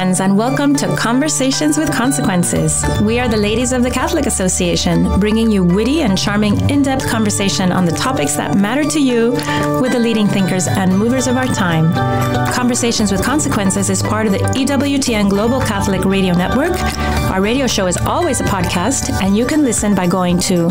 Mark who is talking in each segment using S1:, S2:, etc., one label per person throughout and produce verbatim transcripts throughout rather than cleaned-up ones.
S1: friends, and welcome to Conversations with Consequences. We are the ladies of the Catholic Association, bringing you witty and charming in-depth conversation on the topics that matter to you with the leading thinkers and movers of our time. Conversations with Consequences is part of the E W T N Global Catholic Radio Network. Our radio show is always a podcast, and you can listen by going to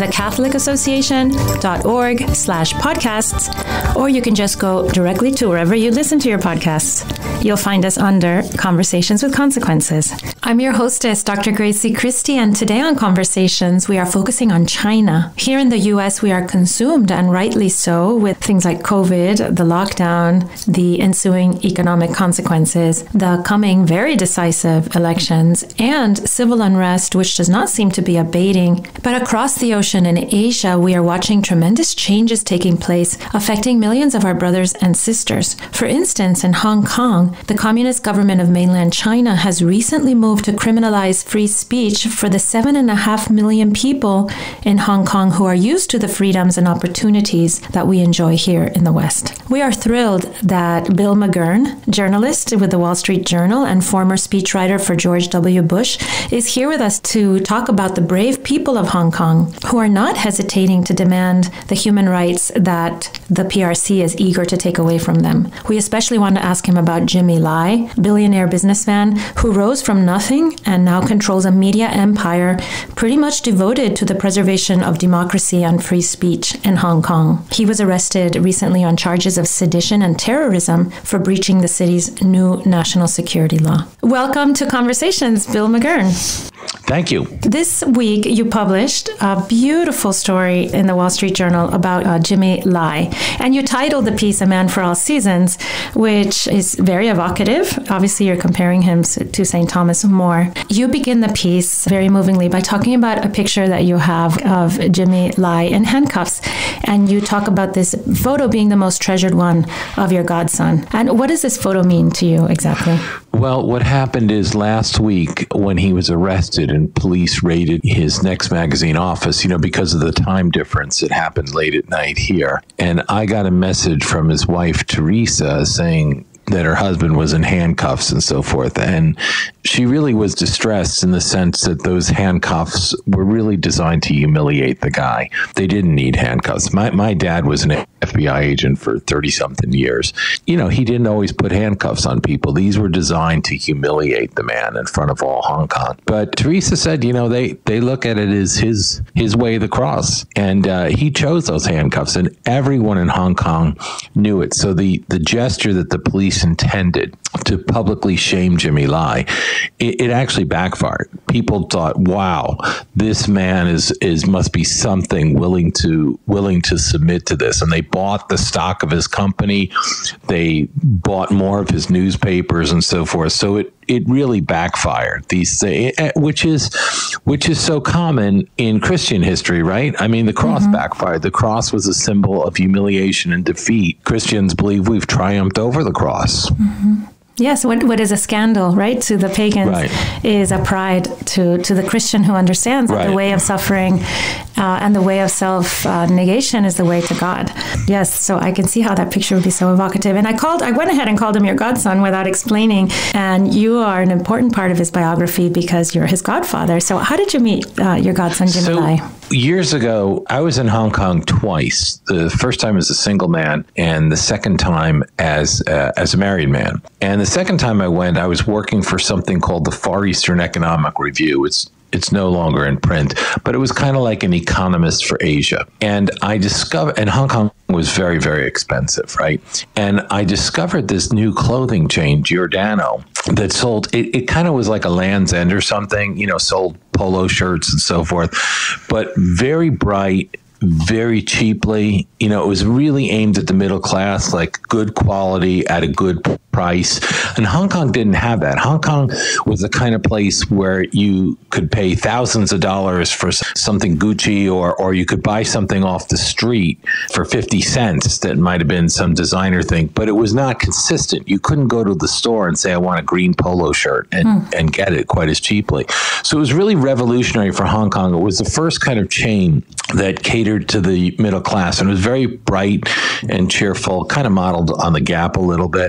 S1: thecatholicassociation.org slash podcasts, or you can just go directly to wherever you listen to your podcasts. You'll find us under Conversations with Consequences. I'm your hostess, Doctor Gracie Christie, and today on Conversations, we are focusing on China. Here in the U S, we are consumed, and rightly so, with things like COVID, the lockdown, the ensuing economic consequences, the coming very decisive elections, and civil unrest, which does not seem to be abating. But across the ocean in Asia, we are watching tremendous changes taking place, affecting millions of our brothers and sisters. For instance, in Hong Kong, the Communist government of mainland China has recently moved to criminalize free speech for the seven and a half million people in Hong Kong who are used to the freedoms and opportunities that we enjoy here in the West. We are thrilled that Bill McGurn, journalist with the Wall Street Journal and former speechwriter for George W. Bush, is here with us to talk about the brave people of Hong Kong who are not hesitating to demand the human rights that the P R C is eager to take away from them. We especially want to ask him about Jimmy Lai, billionaire businessman who rose from nothing and now controls a media empire pretty much devoted to the preservation of democracy and free speech in Hong Kong. He was arrested recently on charges of sedition and terrorism for breaching the city's new national security law. Welcome to Conversations, Bill McGurn.
S2: Thank you.
S1: This week, you published a beautiful story in the Wall Street Journal about uh, Jimmy Lai, and you titled the piece A Man for All Seasons, which is very evocative. Obviously, you're comparing him to Saint Thomas More. You begin the piece very movingly by talking about a picture that you have of Jimmy Lai in handcuffs, and you talk about this photo being the most treasured one of your godson. And what does this photo mean to you exactly?
S2: Well, what happened is last week when he was arrested and police raided his Next Magazine office, you know, because of the time difference, it happened late at night here. And I got a message from his wife, Teresa, saying that her husband was in handcuffs and so forth. And she really was distressed in the sense that those handcuffs were really designed to humiliate the guy. They didn't need handcuffs. My my dad was an F B I agent for thirty-something years. You know, he didn't always put handcuffs on people. These were designed to humiliate the man in front of all Hong Kong. But Teresa said, you know, they, they look at it as his, his way of the cross. And uh, he chose those handcuffs, and everyone in Hong Kong knew it. So the, the gesture that the police intended to publicly shame Jimmy Lai, it, it actually backfired. People thought, wow, this man is is must be something willing to willing to submit to this. And they bought the stock of his company. They bought more of his newspapers and so forth. So it it really backfired. These which is which is so common in Christian history, right? I mean, the cross mm-hmm. backfired. The cross was a symbol of humiliation and defeat. Christians believe we've triumphed over the cross.
S1: Mm-hmm. Yes, what what is a scandal, right, to the pagans
S2: right.
S1: is a pride to, to the Christian who understands that right. the way of suffering uh, and the way of self-negation uh, is the way to God. Yes, so I can see how that picture would be so evocative. And I called, I went ahead and called him your godson without explaining, and you are an important part of his biography because you're his godfather. So how did you meet uh, your godson, Jimmy
S2: so,
S1: Lai?
S2: Years ago, I was in Hong Kong twice. The first time as a single man, and the second time as uh, as a married man. And the second time I went, I was working for something called the Far Eastern Economic Review. It's It's no longer in print, but it was kind of like an economist for Asia. And I discovered, and Hong Kong was very, very expensive, right? And I discovered this new clothing chain, Giordano, that sold, it, it kind of was like a Land's End or something, you know, sold polo shirts and so forth, but very bright, very cheaply. You know, it was really aimed at the middle class, like good quality at a good price. And Hong Kong didn't have that. Hong Kong was the kind of place where you could pay thousands of dollars for something Gucci, or or you could buy something off the street for fifty cents that might have been some designer thing, but it was not consistent. You couldn't go to the store and say, I want a green polo shirt and, mm. and get it quite as cheaply. So it was really revolutionary for Hong Kong. It was the first kind of chain that catered to the middle class, and it was very bright and cheerful, kind of modeled on the Gap a little bit.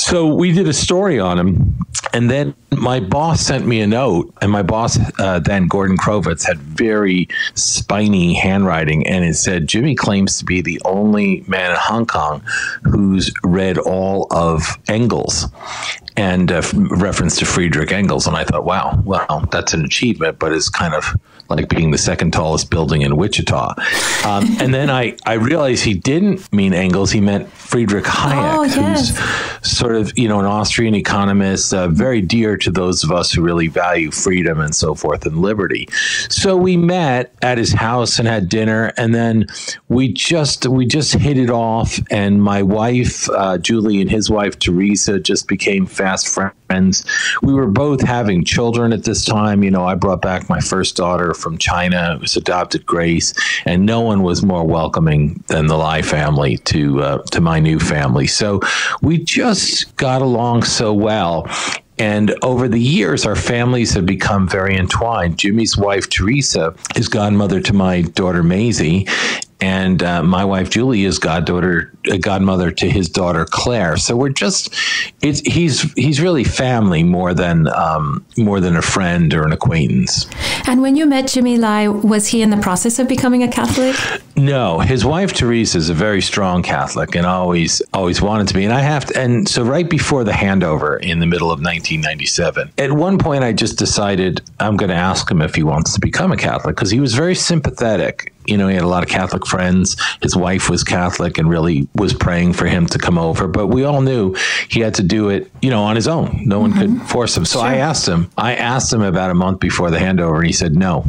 S2: So we did a story on him. And then my boss sent me a note, and my boss uh, then, Gordon Krovitz, had very spiny handwriting, and it said, Jimmy claims to be the only man in Hong Kong who's read all of Engels, and uh, reference to Friedrich Engels. And I thought, wow, well, that's an achievement, but it's kind of like being the second tallest building in Wichita. Um, and then I, I realized he didn't mean Engels. He meant Friedrich Hayek,
S1: oh, yes.
S2: who's sort of, you know, an Austrian economist, uh, very dear to those of us who really value freedom and so forth and liberty. So we met at his house and had dinner, and then we just we just hit it off. And my wife, uh, Julie, and his wife, Teresa, just became fast friends. We were both having children at this time. You know, I brought back my first daughter from China. It was adopted Grace, and no one was more welcoming than the Lai family to uh, to my new family. So we just got along so well. And over the years, our families have become very entwined. Jimmy's wife, Teresa, is godmother to my daughter, Maisie. And uh, my wife, Julie, is goddaughter, uh, godmother to his daughter, Claire. So we're just, it's, he's he's really family more than um, more than a friend or an acquaintance.
S1: And when you met Jimmy Lai, was he in the process of becoming a Catholic?
S2: No, his wife, Teresa, is a very strong Catholic and always always wanted to be. And I have to, and so right before the handover in the middle of nineteen ninety-seven, at one point I just decided I'm going to ask him if he wants to become a Catholic, because he was very sympathetic. You know, he had a lot of Catholic friends. His wife was Catholic and really was praying for him to come over. But we all knew he had to do it, you know, on his own. No one mm-hmm. could force him. So sure. I asked him, I asked him about a month before the handover, and he said no.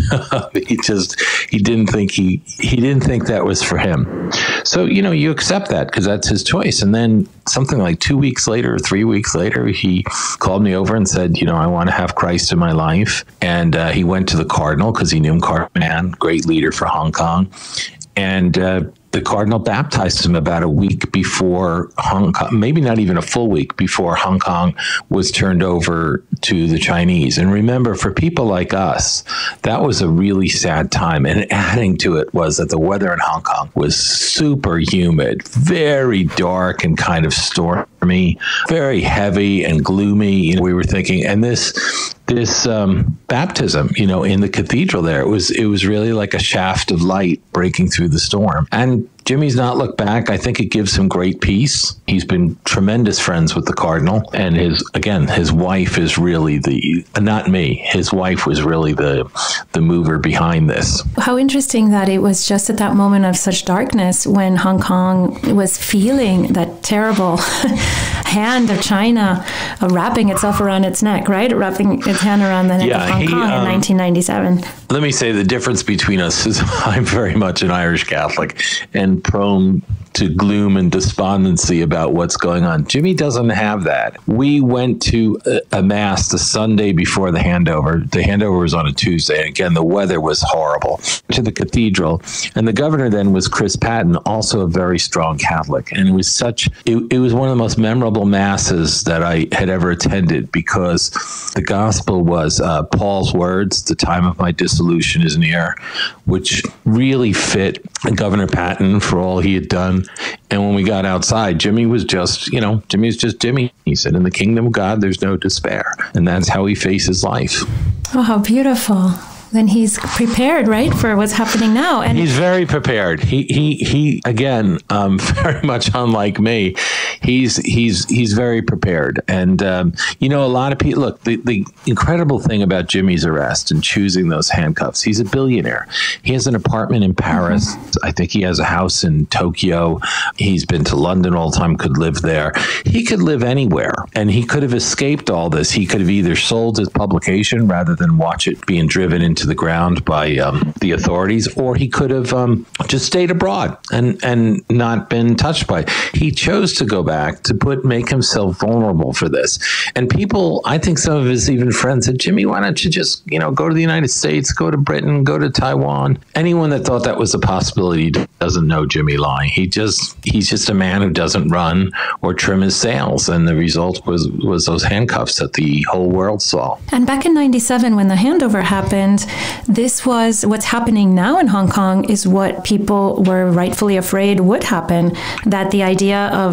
S2: he just, he didn't think he, he didn't think that was for him. So, you know, you accept that because that's his choice. And then something like two weeks later, or three weeks later, he called me over and said, you know, I want to have Christ in my life. And uh, he went to the Cardinal because he knew him, Cardinal Man, great leader for Hong Kong. And uh, the Cardinal baptized him about a week before Hong Kong, maybe not even a full week before Hong Kong was turned over to the Chinese. And remember, for people like us, that was a really sad time. And adding to it was that the weather in Hong Kong was super humid, very dark and kind of stormy, very heavy and gloomy. You know, we were thinking, and this this um, baptism, you know, in the cathedral there, it was it was really like a shaft of light breaking through the storm. And Jimmy's not looked back. I think it gives him great peace. He's been tremendous friends with the Cardinal, and his again, his wife is really the not me. His wife was really the the mover behind this.
S1: How interesting that it was just at that moment of such darkness when Hong Kong was feeling that terrible hand of China uh, wrapping itself around its neck, right? Wrapping its hand around the neck yeah, of Hong he, Kong um, in nineteen ninety-seven.
S2: Let me say the difference between us is I'm very much an Irish Catholic and prone to gloom and despondency about what's going on. Jimmy doesn't have that. We went to a, a mass the Sunday before the handover. The handover was on a Tuesday. And again, the weather was horrible. To the cathedral. And the governor then was Chris Patton, also a very strong Catholic. And it was such, it, it was one of the most memorable masses that I had ever attended, because the gospel was uh, Paul's words, the time of my dissolution is near, which really fit Governor Patton for all he had done. And when we got outside, Jimmy was just, you know, Jimmy was just Jimmy. He said, in the kingdom of God, there's no despair. And that's how he faces life.
S1: Oh, how beautiful. Then he's prepared, right, for what's happening now.
S2: And he's very prepared. He, he, he. Again, um, very much unlike me. He's, he's, he's very prepared. And um, you know, a lot of people. Look, the, the incredible thing about Jimmy's arrest and choosing those handcuffs. He's a billionaire. He has an apartment in Paris. Mm-hmm. I think he has a house in Tokyo. He's been to London all the time. Could live there. He could live anywhere, and he could have escaped all this. He could have either sold his publication rather than watch it being driven into to the ground by um, the authorities, or he could have um, just stayed abroad and, and not been touched by it. He chose to go back to put make himself vulnerable for this. And people, I think some of his even friends said, Jimmy, why don't you just, you know, go to the United States, go to Britain, go to Taiwan. Anyone that thought that was a possibility doesn't know Jimmy Lai. He just, he's just a man who doesn't run or trim his sails. And the result was, was those handcuffs that the whole world saw.
S1: And back in ninety-seven, when the handover happened, this was what's happening now in Hong Kong is what people were rightfully afraid would happen, that the idea of one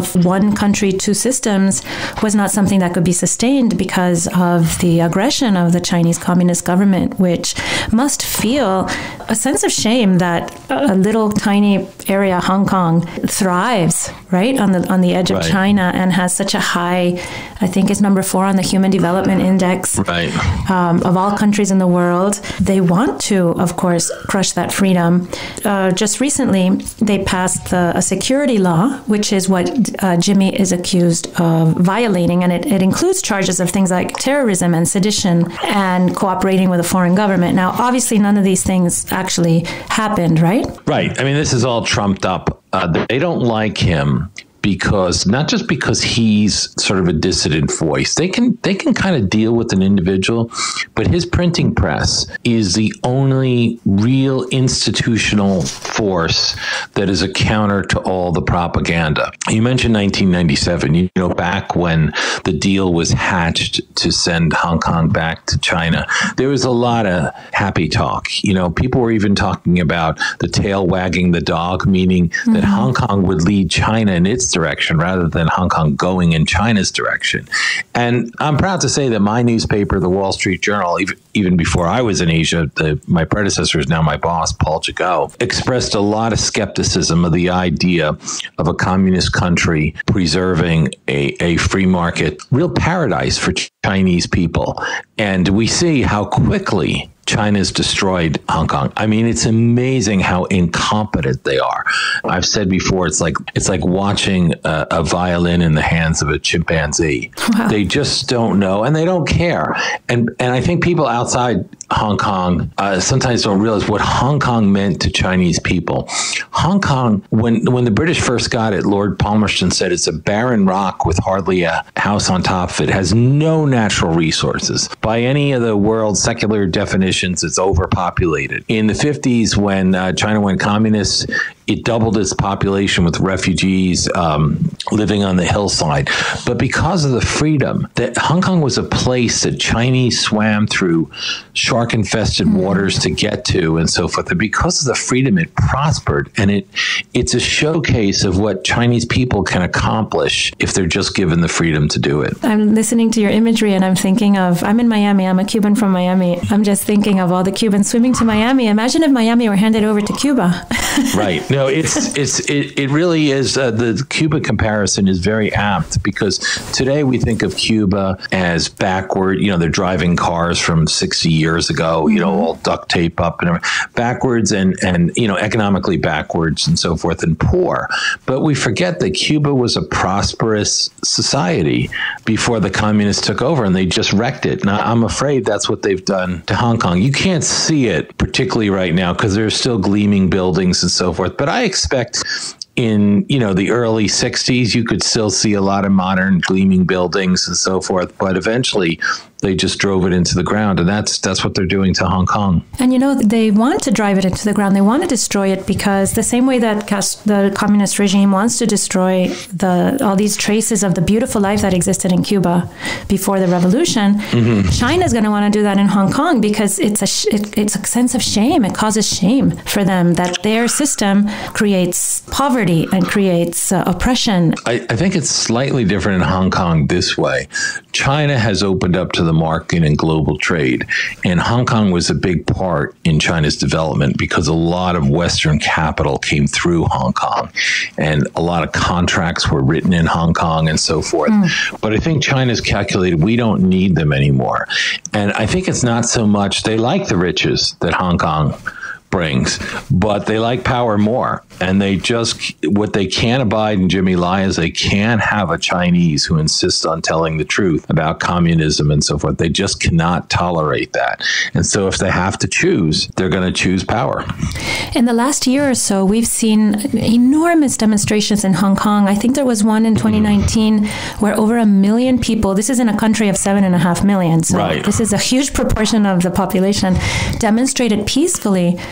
S1: one country, two systems was not something that could be sustained because of the aggression of the Chinese Communist government, which must feel a sense of shame that a little tiny area, Hong Kong, thrives, right, on the on the edge of right. China and has such a high, I think it's number four on the Human Development Index
S2: right.
S1: um, of all countries in the world. They want to, of course, crush that freedom. Uh, just recently, they passed the, a security law, which is what uh, Jimmy is accused of violating, and it, it includes charges of things like terrorism and sedition and cooperating with a foreign government. Now, obviously, none of these things actually happened, right?
S2: Right. I mean, this is all trumped up. Uh, they don't like him because not just because he's sort of a dissident voice. They can they can kind of deal with an individual, but his printing press is the only real institutional force that is a counter to all the propaganda. You mentioned nineteen ninety-seven, you know, back when the deal was hatched to send Hong Kong back to China. There was a lot of happy talk. You know, people were even talking about the tail wagging the dog, meaning mm-hmm. that Hong Kong would lead China in its direction rather than Hong Kong going in China's direction. And I'm proud to say that my newspaper, the Wall Street Journal, even, even before I was in Asia, the, my predecessor is now my boss, Paul Jagot, expressed a lot of skepticism of the idea of a communist country preserving a, a free market, real paradise for Chinese people. And we see how quickly China's destroyed Hong Kong. I mean, it's amazing how incompetent they are. I've said before, it's like it's like watching a, a violin in the hands of a chimpanzee. Wow. They just don't know, and they don't care. And and I think people outside Hong Kong uh, sometimes don't realize what Hong Kong meant to Chinese people. Hong Kong, when when the British first got it, Lord Palmerston said it's a barren rock with hardly a house on top of it. It has no natural resources. By any of the world's secular definitions, it's overpopulated. In the fifties, when uh, China went communist, it doubled its population with refugees um, living on the hillside. But because of the freedom, that Hong Kong was a place that Chinese swam through shark-infested mm-hmm. waters to get to and so forth. And because of the freedom, it prospered. And it it's a showcase of what Chinese people can accomplish if they're just given the freedom to do it.
S1: I'm listening to your imagery and I'm thinking of, I'm in Miami. I'm a Cuban from Miami. I'm just thinking of all the Cubans swimming to Miami. Imagine if Miami were handed over to Cuba.
S2: Right. No, it's it's it, it really is. Uh, the Cuba comparison is very apt because today we think of Cuba as backward. You know, they're driving cars from sixty years ago. You know, all duct tape up and everything. Backwards and and you know economically backwards and so forth and poor. But we forget that Cuba was a prosperous society before the communists took over, and they just wrecked it. Now I'm afraid that's what they've done to Hong Kong. You can't see it particularly right now because there's still gleaming buildings and so forth. But I expect in, you know, the early sixties, you could still see a lot of modern gleaming buildings and so forth. But eventually they just drove it into the ground. And that's that's what they're doing to Hong Kong.
S1: And, you know, they want to drive it into the ground. They want to destroy it because the same way that the communist regime wants to destroy the all these traces of the beautiful life that existed in Cuba before the revolution, mm-hmm. China's going to want to do that in Hong Kong because it's a sh- it, it's a sense of shame. It causes shame for them that their system creates poverty and creates uh, oppression.
S2: I, I think it's slightly different in Hong Kong this way. China has opened up to the market and global trade. And Hong Kong was a big part in China's development because a lot of Western capital came through Hong Kong and a lot of contracts were written in Hong Kong and so forth. Mm. But I think China's calculated we don't need them anymore. And I think it's not so much they like the riches that Hong Kong brings, but they like power more. And they just, what they can't abide in Jimmy Lai is they can't have a Chinese who insists on telling the truth about communism and so forth. They just cannot tolerate that. And so if they have to choose, they're going to choose power.
S1: In the last year or so, we've seen enormous demonstrations in Hong Kong. I think there was one in twenty nineteen mm. where over a million people, this is in a country of seven and a half million. So
S2: right.
S1: This is a huge proportion of the population, demonstrated peacefully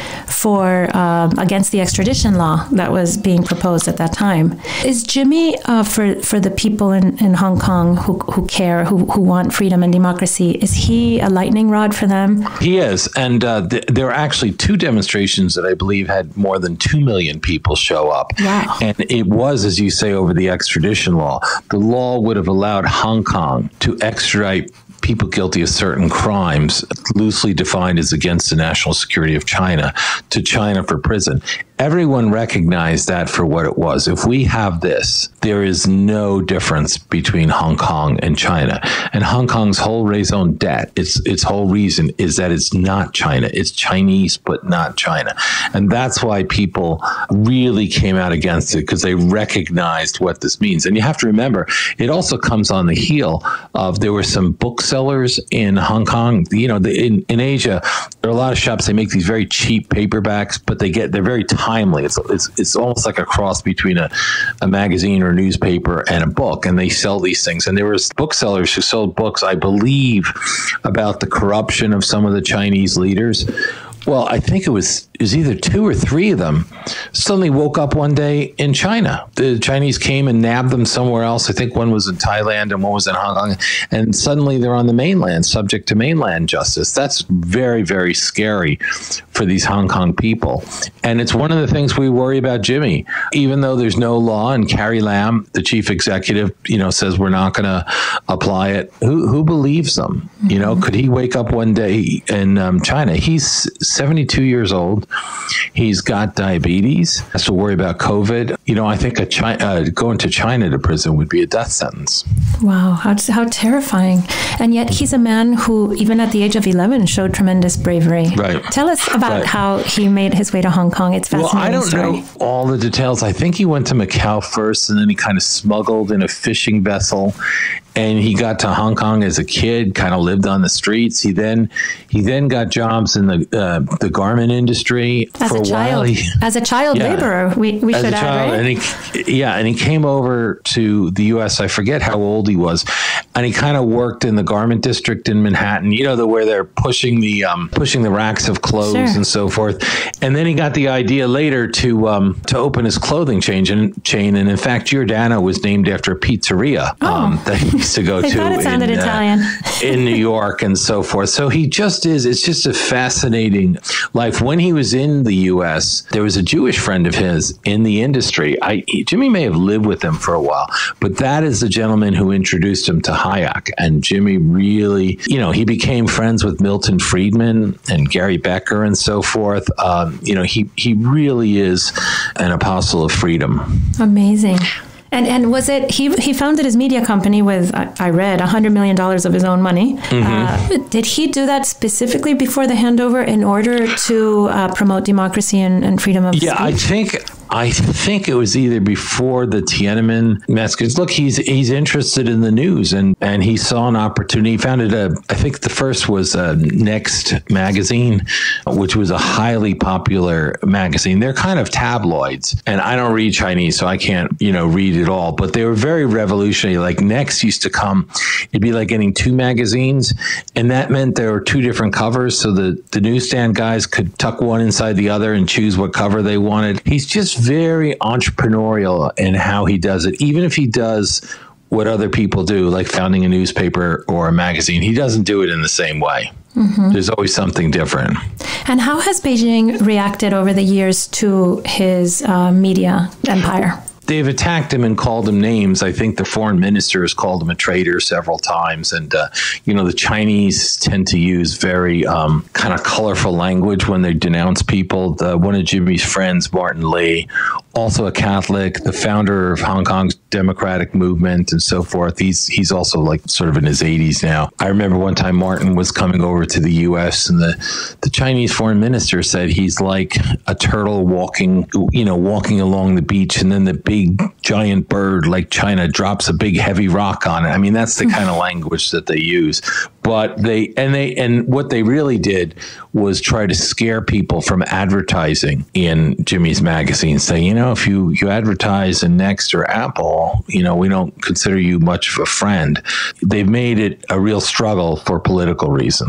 S1: for um, against the extradition law that was being proposed at that time. Is Jimmy, uh, for, for the people in, in Hong Kong who, who care, who, who want freedom and democracy, is he a lightning rod for them?
S2: He is. And uh, th- there were actually two demonstrations that I believe had more than two million people show up.
S1: Wow.
S2: And it was, as you say, over the extradition law. The law would have allowed Hong Kong to extradite people guilty of certain crimes, loosely defined as against the national security of China, to China for prison. Everyone recognized that for what it was. If we have this, there is no difference between Hong Kong and China. And Hong Kong's whole raison d'etre, its its whole reason is that it's not China. It's Chinese, but not China. And that's why people really came out against it, because they recognized what this means. And you have to remember, it also comes on the heel of, there were some booksellers in Hong Kong. You know, the, in, in Asia, there are a lot of shops, they make these very cheap paperbacks, but they get, they're very timely. It's, it's it's almost like a cross between a, a magazine or a newspaper and a book, and they sell these things. And there was booksellers who sold books, I believe, about the corruption of some of the Chinese leaders. Well, I think it was, it was either two or three of them suddenly woke up one day in China. The Chinese came and nabbed them somewhere else. I think one was in Thailand and one was in Hong Kong. And suddenly they're on the mainland, subject to mainland justice. That's very, very scary for these Hong Kong people. And it's one of the things we worry about Jimmy. Even though there's no law, and Carrie Lam, the chief executive, you know, says we're not going to apply it. Who who believes them? Mm-hmm. You know, could he wake up one day in um, China? He's seventy-two years old. He's got diabetes, has to worry about COVID. You know, I think a China, uh, going to China to prison would be a death sentence.
S1: Wow, how, how terrifying. And yet he's a man who, even at the age of eleven, showed tremendous bravery.
S2: Right.
S1: Tell us about right. how he made his way to Hong Kong. It's fascinating.
S2: Well, I don't
S1: story.
S2: know all the details. I think he went to Macau first, and then he kind of smuggled in a fishing vessel. And he got to Hong Kong as a kid, kind of lived on the streets. He then he then got jobs in the uh, the garment industry
S1: as
S2: for a,
S1: a child.
S2: while. He,
S1: as a child yeah, laborer, we, we
S2: as
S1: should
S2: a
S1: add,
S2: child.
S1: right?
S2: And he, yeah, and he came over to the U S. I forget how old he was, and he kind of worked in the garment district in Manhattan. You know, the where they're pushing the um, pushing the racks of clothes sure. and so forth. And then he got the idea later to um, to open his clothing chain. And chain. And in fact, Giordano was named after a pizzeria
S1: oh.
S2: um, that he used to go
S1: I
S2: to.
S1: thought it sounded
S2: in,
S1: Italian.
S2: Uh, in New York and so forth. So he just is, it's just a fascinating life. When he was in the U S, there was a Jewish friend of his in the industry. I, he, Jimmy may have lived with him for a while, but that is the gentleman who introduced him to Hayek. And Jimmy really, you know, he became friends with Milton Friedman and Gary Becker and so forth. Um, you know, he, he really is an apostle of freedom.
S1: Amazing. And and was it, he he founded his media company with, I, I read, one hundred million dollars of his own money. Mm-hmm. Uh, did he do that specifically before the handover in order to uh, promote democracy and, and freedom of
S2: yeah,
S1: speech?
S2: Yeah, I think... I think it was either before the Tiananmen massacres. Look, he's he's interested in the news, and, and he saw an opportunity. He founded a, I think the first was a Next magazine, which was a highly popular magazine. They're kind of tabloids, and I don't read Chinese, so I can't, you know, read it all. But they were very revolutionary. Like Next used to come, it'd be like getting two magazines, and that meant there were two different covers, so the, the newsstand guys could tuck one inside the other and choose what cover they wanted. He's just very entrepreneurial in how he does it. Even if he does what other people do, like founding a newspaper or a magazine, he doesn't do it in the same way. Mm-hmm. There's always something different.
S1: And how has Beijing reacted over the years to his uh, media empire?
S2: They've attacked him and called him names. I think the foreign minister has called him a traitor several times. And, uh, you know, the Chinese tend to use very um, kind of colorful language when they denounce people. The, one of Jimmy's friends, Martin Lee, also a Catholic, the founder of Hong Kong's democratic movement and so forth. He's he's also like sort of in his eighties now. I remember one time Martin was coming over to the U S and the, the Chinese foreign minister said he's like a turtle walking, you know, walking along the beach, and then the big giant bird like China drops a big heavy rock on it. I mean, that's the kind of language that they use. But they and they and what they really did was try to scare people from advertising in Jimmy's magazine, saying, you know, if you, you advertise in Next or Apple, you know, we don't consider you much of a friend. They've made it a real struggle for political reasons.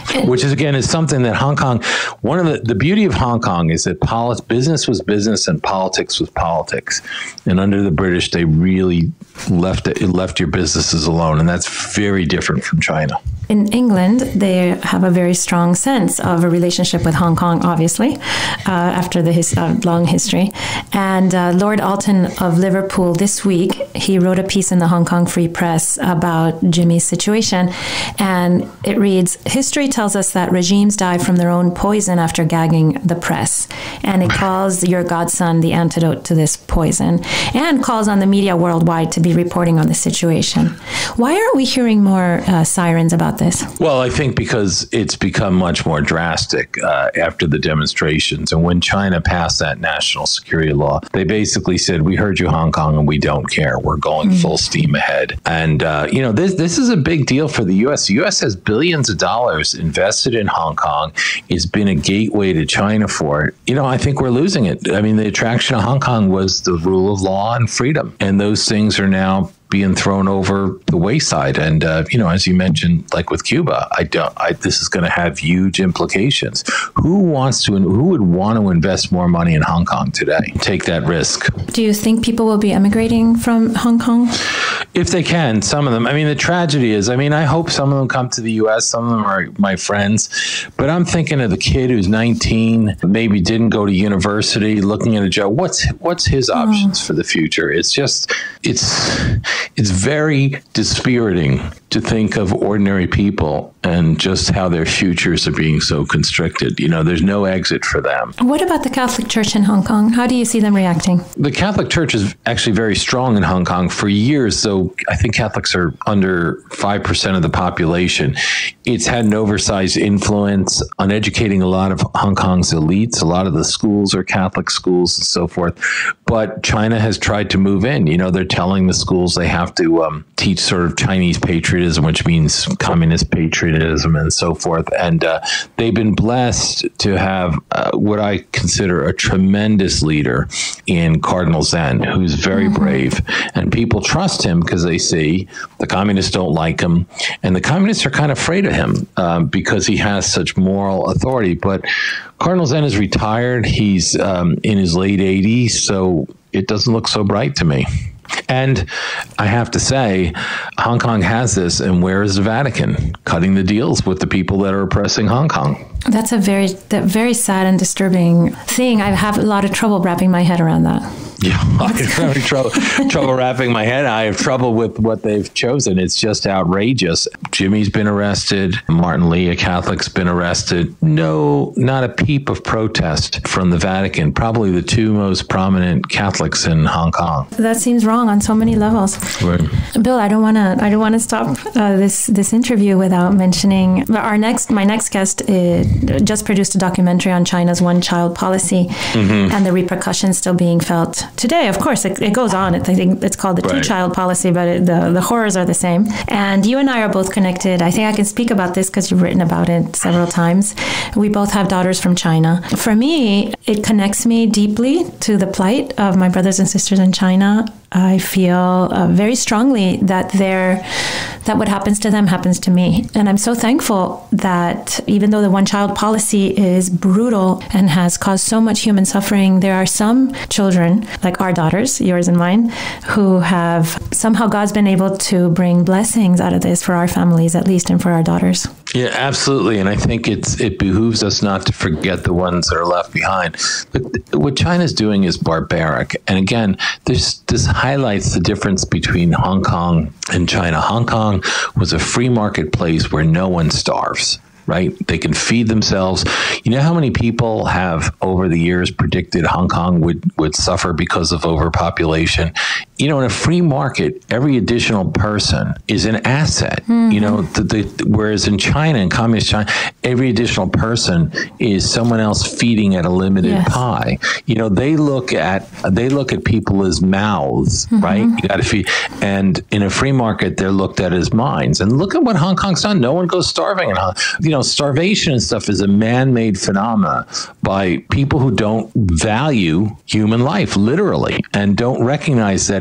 S2: Which is, again, is something that Hong Kong, one of the, the beauty of Hong Kong is that polit- business was business and politics was politics. And under the British, they really left it, it left your businesses alone. And that's very different from China.
S1: In England, they have a very strong sense of a relationship with Hong Kong, obviously, uh, after the his, uh, long history. And uh, Lord Alton of Liverpool this week, he wrote a piece in the Hong Kong Free Press about Jimmy's situation. And it reads, "History tells us that regimes die from their own poison after gagging the press." And it calls your godson the antidote to this poison, and calls on the media worldwide to be reporting on the situation. Why aren't we hearing more uh, sirens about this?
S2: Well, I think because it's become much more drastic uh, after the demonstrations. And when China passed that national security law, they basically said, we heard you, Hong Kong, and we don't care. We're going mm-hmm. full steam ahead. And, uh, you know, this this is a big deal for the U S. The U S has billions of dollars invested in Hong Kong. It's been a gateway to China for it. You know, I think we're losing it. I mean, the attraction of Hong Kong was the rule of law and freedom. And those things are now being thrown over the wayside. And, uh, you know, as you mentioned, like with Cuba, I don't, I, this is going to have huge implications. Who wants to, who would want to invest more money in Hong Kong today? Take that risk.
S1: Do you think people will be emigrating from Hong Kong?
S2: If they can, some of them. I mean, the tragedy is, I mean, I hope some of them come to the U S. Some of them are my friends. But I'm thinking of the kid who's nineteen, maybe didn't go to university, looking at a job. What's what's his options oh. for the future? It's just, it's it's very dispiriting to think of ordinary people and just how their futures are being so constricted. You know, there's no exit for them.
S1: What about the Catholic Church in Hong Kong? How do you see them reacting?
S2: The Catholic Church is actually very strong in Hong Kong for years, though I think Catholics are under five percent of the population. It's had an oversized influence on educating a lot of Hong Kong's elites. A lot of the schools are Catholic schools and so forth. But China has tried to move in. You know, they're telling the schools they have to um, teach sort of Chinese patriotism, which means communist patriotism and so forth. And uh, they've been blessed to have uh, what I consider a tremendous leader in Cardinal Zen, who's very mm-hmm. brave. And people trust him because they see the communists don't like him. And the communists are kind of afraid of him um, because he has such moral authority. But Cardinal Zen is retired. He's um, in his late eighties, so it doesn't look so bright to me. And I have to say, Hong Kong has this, and where is the Vatican? Cutting the deals with the people that are oppressing Hong Kong.
S1: That's a very, that very sad and disturbing thing. I have a lot of trouble wrapping my head around that.
S2: Yeah, I have trouble, trouble wrapping my head. I have trouble with what they've chosen. It's just outrageous. Jimmy's been arrested. Martin Lee, a Catholic's been arrested. No, not a peep of protest from the Vatican. Probably the two most prominent Catholics in Hong Kong.
S1: That seems wrong on so many levels.
S2: Right.
S1: Bill, I don't want to. I don't want to stop uh, this this interview without mentioning our next. My next guest uh, just produced a documentary on China's one-child policy mm-hmm. and the repercussions still being felt today. Of course, it, it goes on. It, I think it's called the right. two-child policy, but it, the the horrors are the same. And you and I are both connected. I think I can speak about this because you've written about it several times. We both have daughters from China. For me, it connects me deeply to the plight of my brothers and sisters in China. I feel uh, very strongly that they're, that what happens to them happens to me. And I'm so thankful that even though the one-child policy is brutal and has caused so much human suffering, there are some children, like our daughters, yours and mine, who have somehow God's been able to bring blessings out of this for our families, at least, and for our daughters.
S2: Yeah, absolutely. And I think it's it behooves us not to forget the ones that are left behind. But what China's doing is barbaric. And again, this this highlights the difference between Hong Kong and China. Hong Kong was a free marketplace where no one starves. Right? They can feed themselves. You know how many people have over the years predicted Hong Kong would, would suffer because of overpopulation? You know, in a free market, every additional person is an asset. Mm-hmm. You know, the, the, whereas in China, in communist China, every additional person is someone else feeding at a limited yes. pie. You know, they look at they look at people as mouths, mm-hmm. right? You got to feed. And in a free market, they're looked at as minds. And look at what Hong Kong's done. No one goes starving in Hong Kong. You know, starvation and stuff is a man-made phenomena by people who don't value human life, literally, and don't recognize that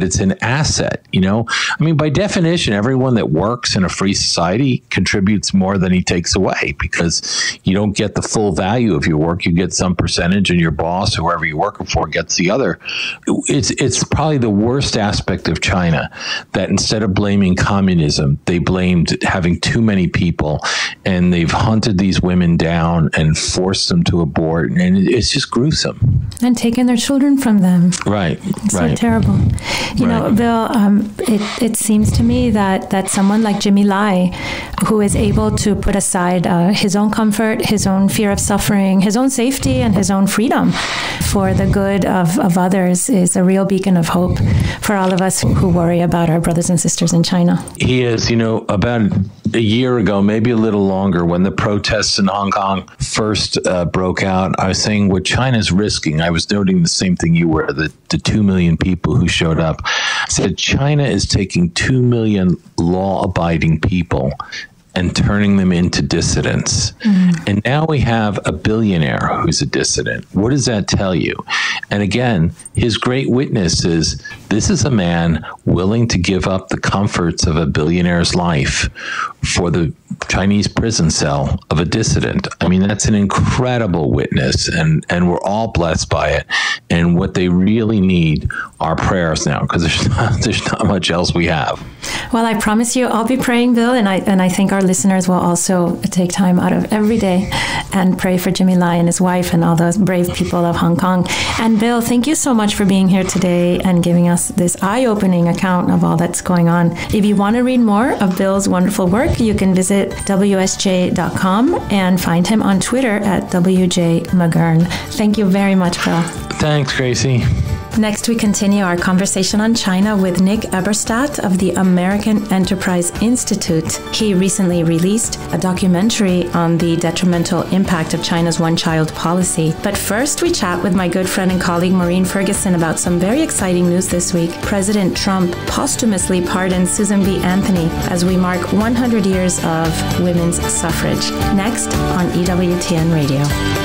S2: it's an asset, you know? I mean, by definition, everyone that works in a free society contributes more than he takes away, because you don't get the full value of your work. You get some percentage, and your boss, whoever you're working for, gets the other. It's, it's probably the worst aspect of China, that instead of blaming communism, they blamed having too many people, and they've hunted these women down and forced them to abort, and it's just gruesome.
S1: And taken their children from them.
S2: Right,
S1: it's
S2: right.
S1: so terrible. You
S2: right.
S1: know, Bill, um, it, it seems to me that, that someone like Jimmy Lai, who is able to put aside uh, his own comfort, his own fear of suffering, his own safety, and his own freedom for the good of, of others, is a real beacon of hope for all of us who worry about our brothers and sisters in China.
S2: He is. You know, about a year ago, maybe a little longer, when the protests in Hong Kong first uh, broke out, I was saying what China's risking. I was noting the same thing you were, the, the two million people who showed up. I said China is taking two million law-abiding people and turning them into dissidents. Mm. And now we have a billionaire who's a dissident. What does that tell you? And again, his great witness is this is a man willing to give up the comforts of a billionaire's life for the Chinese prison cell of a dissident. I mean, that's an incredible witness, and, and we're all blessed by it. And what they really need are prayers now, because there's not, there's not much else we have.
S1: Well, I promise you, I'll be praying, Bill, and I and I think our listeners will also take time out of every day and pray for Jimmy Lai and his wife and all those brave people of Hong Kong. And Bill, thank you so much for being here today and giving us this eye-opening account of all that's going on. If you want to read more of Bill's wonderful work, you can visit W S J dot com and find him on Twitter at W J McGurn. Thank you very much, Bill.
S2: Thanks, Gracie.
S1: Next, we continue our conversation on China with Nick Eberstadt of the American Enterprise Institute. He recently released a documentary on the detrimental impact of China's one-child policy. But first, we chat with my good friend and colleague Maureen Ferguson about some very exciting news this week. President Trump posthumously pardoned Susan B. Anthony as we mark one hundred years of women's suffrage. Next on E W T N Radio.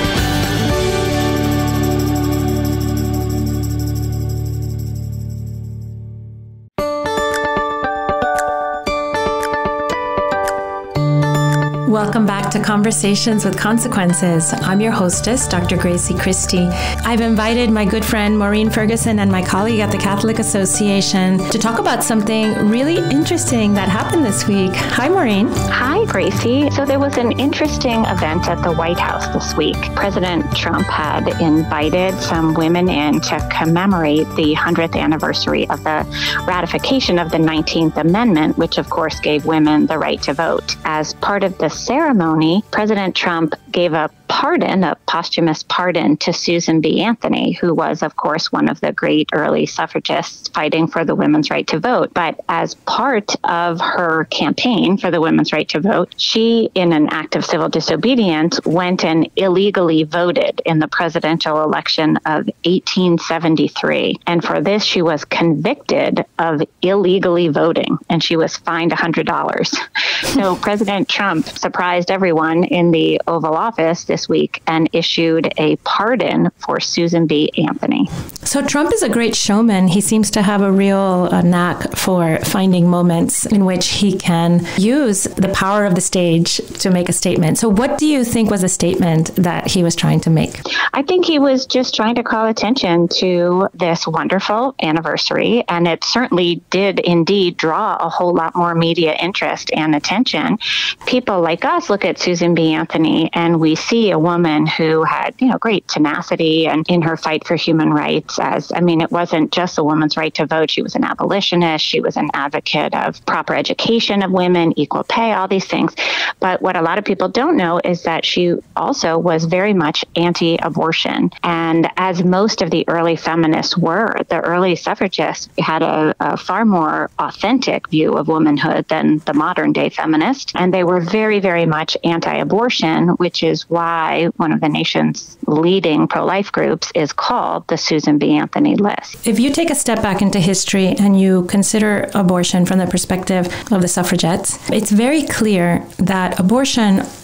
S1: Welcome back to Conversations with Consequences. I'm your hostess, Doctor Gracie Christie. I've invited my good friend Maureen Ferguson and my colleague at the Catholic Association to talk about something really interesting that happened this week. Hi, Maureen.
S3: Hi, Gracie. So there was an interesting event at the White House this week. President Trump had invited some women in to commemorate the hundredth anniversary of the ratification of the nineteenth Amendment, which of course gave women the right to vote. As part of the ceremony, President Trump gave a pardon, a posthumous pardon to Susan B. Anthony, who was, of course, one of the great early suffragists fighting for the women's right to vote. But as part of her campaign for the women's right to vote, she, in an act of civil disobedience, went and illegally voted in the presidential election of eighteen seventy-three. And for this, she was convicted of illegally voting, and she was fined one hundred dollars. So President Trump surprised everyone in the Oval Office this week and issued a pardon for Susan B. Anthony.
S1: So Trump is a great showman. He seems to have a real uh, knack for finding moments in which he can use the power of the stage to make a statement. So what do you think was a statement that he was trying to make?
S3: I think he was just trying to call attention to this wonderful anniversary, and it certainly did indeed draw a whole lot more media interest and attention. People like us look at Susan B. Anthony and we see a woman who had, you know, great tenacity and in her fight for human rights. As I mean, it wasn't just a woman's right to vote. She was an abolitionist. She was an advocate of proper education of women, equal pay, all these things. But what a lot of people don't know is that she also was very much anti-abortion. And as most of the early feminists were, the early suffragists had a, a far more authentic view of womanhood than the modern day feminist. And they were very, very much anti-abortion, which is why one of the nation's leading pro-life groups is called the Susan B. Anthony List.
S1: If you take a step back into history and you consider abortion from the perspective of the suffragettes, it's very clear that abortion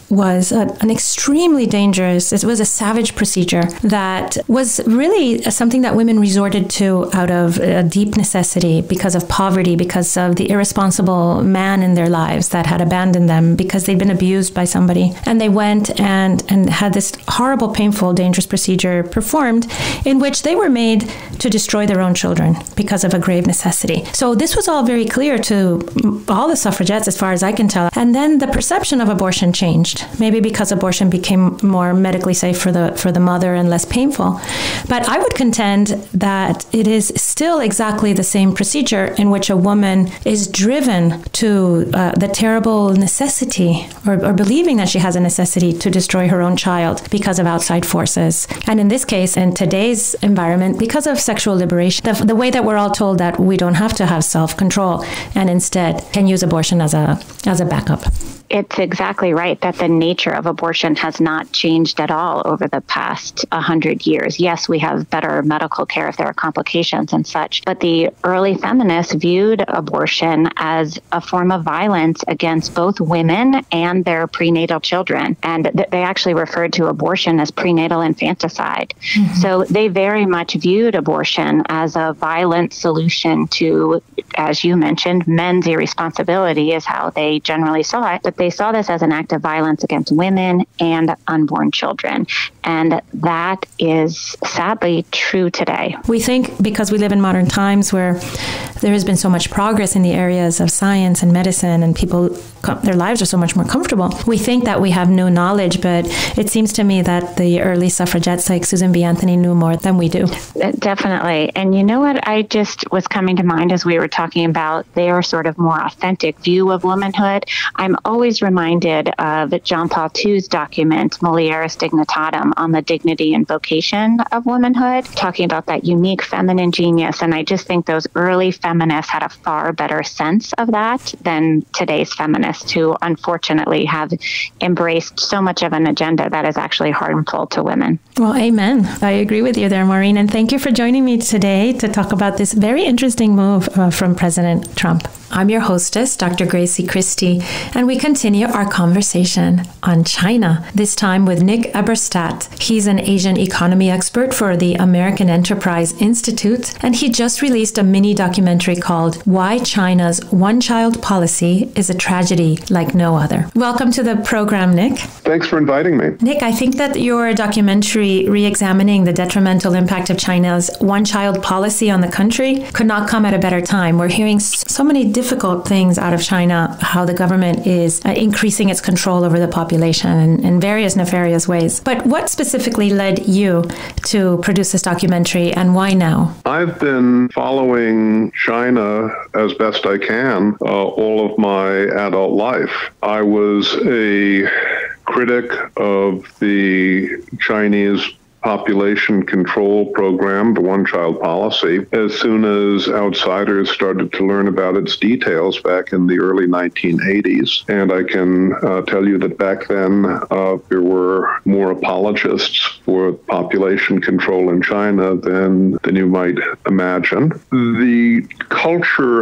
S1: was a, an extremely dangerous, it was a savage procedure that was really something that women resorted to out of a deep necessity because of poverty, because of the irresponsible man in their lives that had abandoned them because they'd been abused by somebody. And they went and, and had this horrible, painful, dangerous procedure performed in which they were made to destroy their own children because of a grave necessity. So this was all very clear to all the suffragettes, as far as I can tell. And then the perception of abortion changed, maybe because abortion became more medically safe for the for the mother and less painful. But I would contend that it is still exactly the same procedure in which a woman is driven to uh, the terrible necessity or, or believing that she has a necessity to destroy her own child because of outside forces. And in this case, in today's environment, because of sexual liberation, the, the way that we're all told that we don't have to have self-control and instead can use abortion as a as a backup.
S3: It's exactly right that the nature of abortion has not changed at all over the past one hundred years. Yes, we have better medical care if there are complications and such, but the early feminists viewed abortion as a form of violence against both women and their prenatal children. And th- they actually referred to abortion as prenatal infanticide. Mm-hmm. So they very much viewed abortion as a violent solution to, as you mentioned, men's irresponsibility is how they generally saw it. But they saw this as an act of violence against women and unborn children. And that is sadly true today.
S1: We think because we live in modern times where there has been so much progress in the areas of science and medicine and people, their lives are so much more comfortable. We think that we have new knowledge, but it seems to me that the early suffragettes like Susan B. Anthony knew more than we do.
S3: Definitely. And you know what I just was coming to mind as we were talking about their sort of more authentic view of womanhood? I'm always reminded of John Paul the Second's document, Mulieris Dignitatem, on the dignity and vocation of womanhood, talking about that unique feminine genius. And I just think those early feminists had a far better sense of that than today's feminists, who unfortunately have embraced so much of an agenda that is actually harmful to women.
S1: Well, amen. I agree with you there, Maureen. And thank you for joining me today to talk about this very interesting move uh, from President Trump. I'm your hostess, Doctor Grazie Christie, and we continue our conversation on China, this time with Nick Eberstadt. He's an Asian economy expert for the American Enterprise Institute, and he just released a mini documentary called Why China's One-Child Policy is a Tragedy Like No Other. Welcome to the program, Nick.
S4: Thanks for inviting me.
S1: Nick, I think that your documentary re-examining the detrimental impact of China's one-child policy on the country could not come at a better time. We're hearing so many difficult things out of China, how the government is uh, increasing its control over the population in, in various nefarious ways. But what specifically led you to produce this documentary, and why now?
S4: I've been following China as best I can uh, all of my adult life. I was a critic of the Chinese population control program, the one-child policy, as soon as outsiders started to learn about its details back in the early nineteen eighties. And I can uh, tell you that back then uh, there were more apologists for population control in China than, than you might imagine. The culture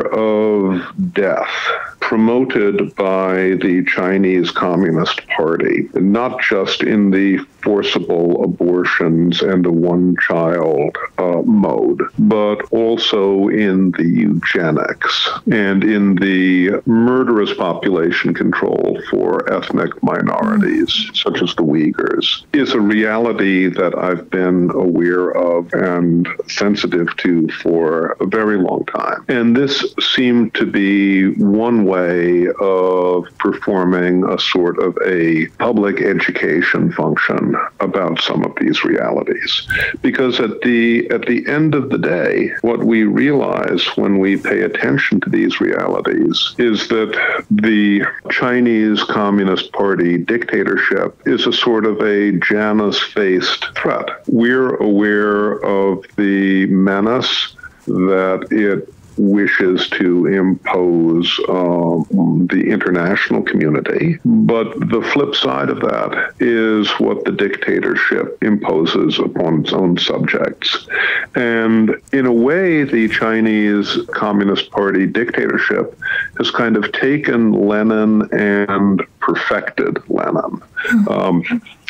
S4: of death promoted by the Chinese Communist Party, not just in the forcible abortions and the one-child uh, mode, but also in the eugenics and in the murderous population control for ethnic minorities, such as the Uyghurs, is a reality that I've been aware of and sensitive to for a very long time. And this seemed to be one way of performing a sort of a public education function about some of these realities. Because at the at the end of the day, what we realize when we pay attention to these realities is that the Chinese Communist Party dictatorship is a sort of a Janus-faced threat. We're aware of the menace that it wishes to impose um, the international community. But the flip side of that is what the dictatorship imposes upon its own subjects. And in a way, the Chinese Communist Party dictatorship has kind of taken Lenin and perfected Lenin. Um,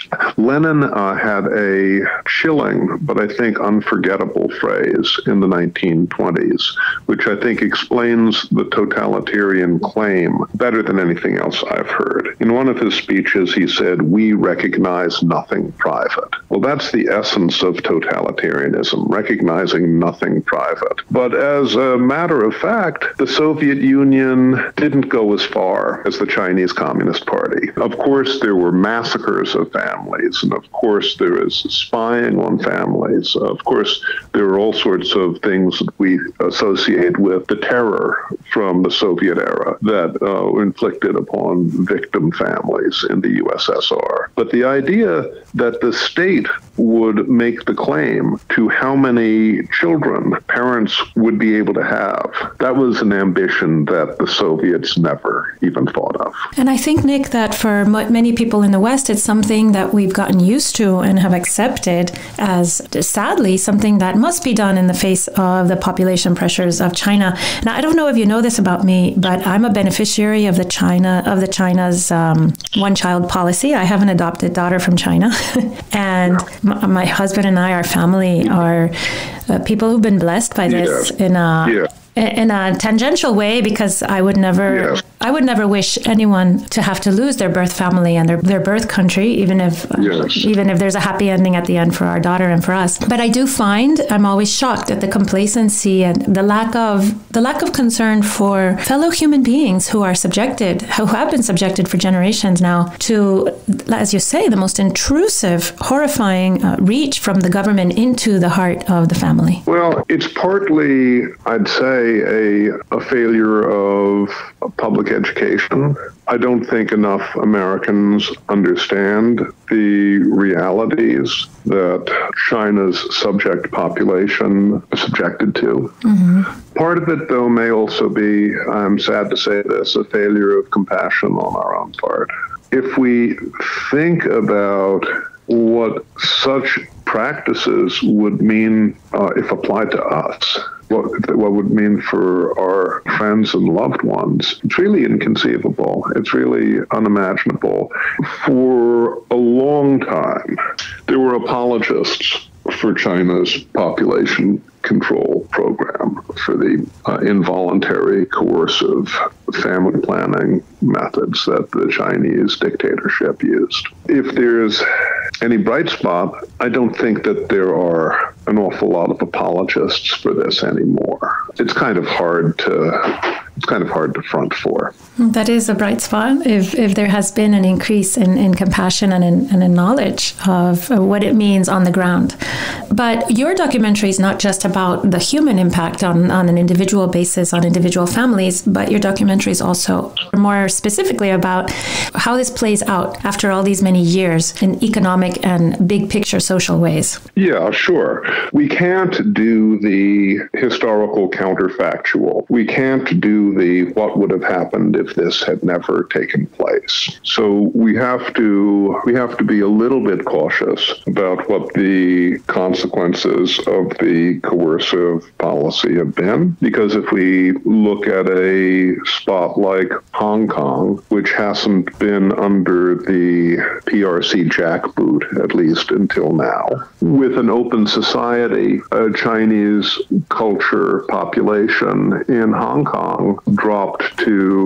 S4: Lenin uh, had a chilling, but I think unforgettable phrase in the nineteen twenties, which I think explains the totalitarian claim better than anything else I've heard. In one of his speeches, he said, "We recognize nothing private." Well, that's the essence of totalitarianism, recognizing nothing private. But as a matter of fact, the Soviet Union didn't go as far as the Chinese Communist Party. Of course, there were massacres of families, and of course, there is spying on families. Of course, there are all sorts of things that we associate with the terror from the Soviet era that uh, were inflicted upon victim families in the U S S R. But the idea that the state would make the claim to how many children parents would be able to have, that was an ambition that the Soviets never even thought of.
S1: And I think, Nick, that for m- many people in the West, it's something that we've gotten used to and have accepted as, sadly, something that must be done in the face of the population pressures of China. Now, I don't know if you know this about me, but I'm a beneficiary of the China of the China's um, one-child policy. I have an adopted daughter from China, and m- my husband and I, our family, are uh, people who've been blessed by this
S4: yeah.
S1: in a
S4: yeah.
S1: in a tangential way, because I would never,
S4: yes.
S1: I would never wish anyone to have to lose their birth family and their, their birth country, even if,
S4: yes.
S1: even if there's a happy ending at the end for our daughter and for us. But I do find I'm always shocked at the complacency and the lack of the lack of concern for fellow human beings who are subjected, who have been subjected for generations now to, as you say, the most intrusive, horrifying uh, reach from the government into the heart of the family.
S4: Well, it's partly, I'd say, A, a failure of public education. I don't think enough Americans understand the realities that China's subject population is subjected to. Mm-hmm. Part of it, though, may also be, I'm sad to say this, a failure of compassion on our own part. If we think about what such practices would mean uh, if applied to us, what what would mean for our friends and loved ones, it's really inconceivable. It's really unimaginable. For a long time, there were apologists for China's population control program, for the uh, involuntary, coercive family planning methods that the Chinese dictatorship used. If there's any bright spot, I don't think that there are an awful lot of apologists for this anymore. It's kind of hard to it's kind of hard to front for.
S1: That is a bright spot. If if there has been an increase in, in compassion and in, and in knowledge of what it means on the ground. But your documentary is not just about the human impact on, on an individual basis, on individual families, but your documentary is also more specifically about how this plays out after all these many years in economic and big picture social ways.
S4: Yeah, sure. We can't do the historical counterfactual. We can't do the what would have happened if this had never taken place. So we have to we have to be a little bit cautious about what the consequences of the coercive policy have been, because if we look at a spot like Hong Kong, which hasn't been under the P R C jackboot, at least until now, with an open society, a Chinese culture population in Hong Kong dropped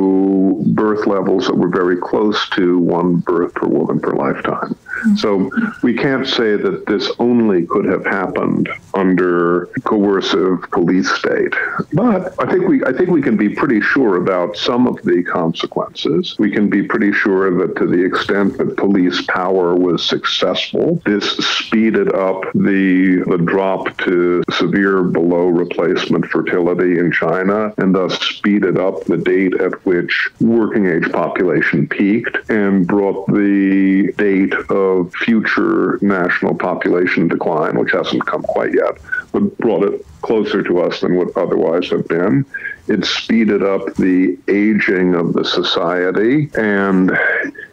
S4: to birth levels that were very close to one birth per woman per lifetime. So we can't say that this only could have happened under coercive police state. But I think we I think we can be pretty sure about some of the consequences. We can be pretty sure that to the extent that police power was successful, this speeded up the, the drop to severe below replacement fertility in China, and thus speeded up the date at which working age population peaked and brought the date of future national population decline, which hasn't come quite yet, but brought it closer to us than would otherwise have been. It speeded up the aging of the society, and